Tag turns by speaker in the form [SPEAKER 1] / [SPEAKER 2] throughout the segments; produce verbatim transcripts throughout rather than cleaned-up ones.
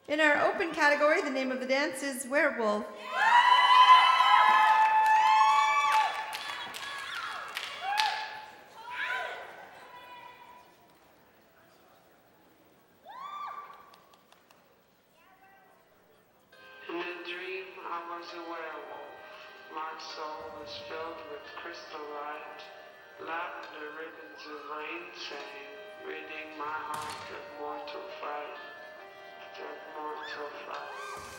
[SPEAKER 1] In our open category, the name of the dance is Werewolf.
[SPEAKER 2] In a dream, I was a werewolf. My soul was filled with crystal light. Lavender ribbons of rain sang, ridding my heart of mortal fright, of mortal fright.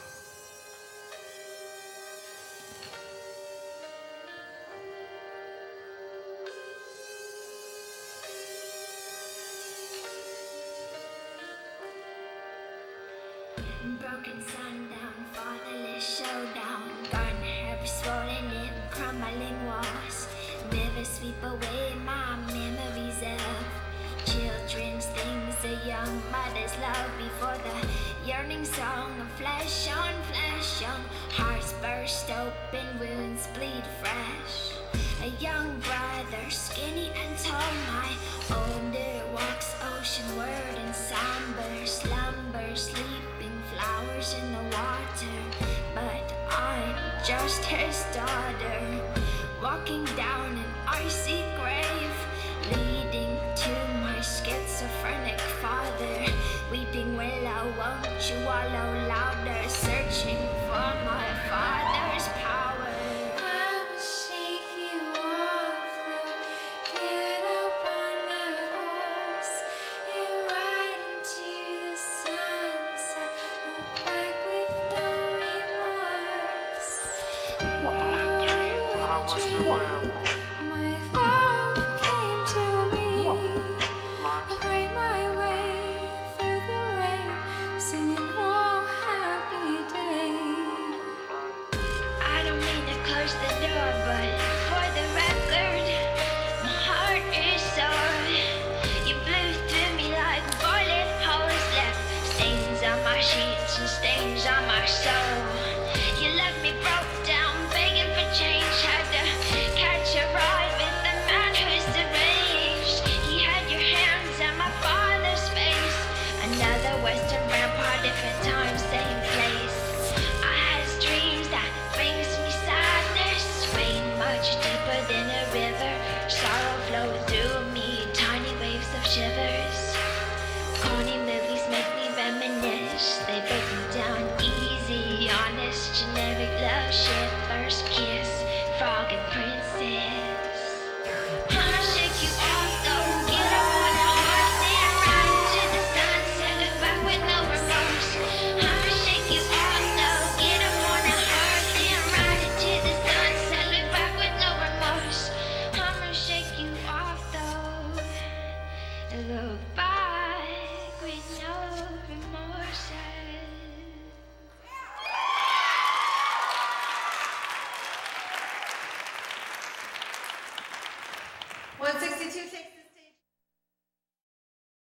[SPEAKER 3] Broken sundown, fatherless showdown, garden herbs swollen in crumbling walls. Never sweep away my memories of children's things, a young mother's love before the yearning song of flesh on flesh. Young hearts burst open, wounds bleed fresh. A young brother, skinny and tall, my older walks oceanward in somber slumber, sleeping flowers in the water. But I'm just his daughter, walking down an icy grave, leading to my schizophrenic father. Weeping willow, won't you wallow louder, searching for my father's power.
[SPEAKER 4] I will shake you off, though. Get up on the horse and ride into the sunset. Look back with no remorse.
[SPEAKER 2] In a dream, I was a werewolf.
[SPEAKER 4] My father came to me.
[SPEAKER 2] My
[SPEAKER 4] I pray my way through the rain, singing oh happy day.
[SPEAKER 3] I don't mean to close the door, but for the record, my heart is sore. You blew through me like bullet holes, left stains on my sheets and stains on my soul. You left me broke down, begging for change. Had to catch a ride with the man who's deranged. He had your hands and my father's face. Another western rampart, different time.